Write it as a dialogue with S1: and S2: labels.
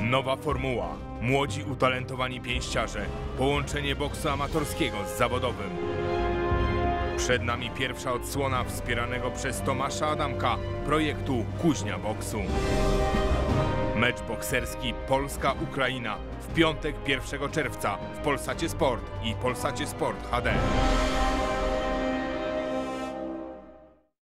S1: Nowa formuła, młodzi utalentowani pięściarze, połączenie boksu amatorskiego z zawodowym. Przed nami pierwsza odsłona wspieranego przez Tomasza Adamka projektu Kuźnia Boksu. Mecz bokserski Polska-Ukraina w piątek 1 czerwca w Polsacie Sport i Polsacie Sport HD.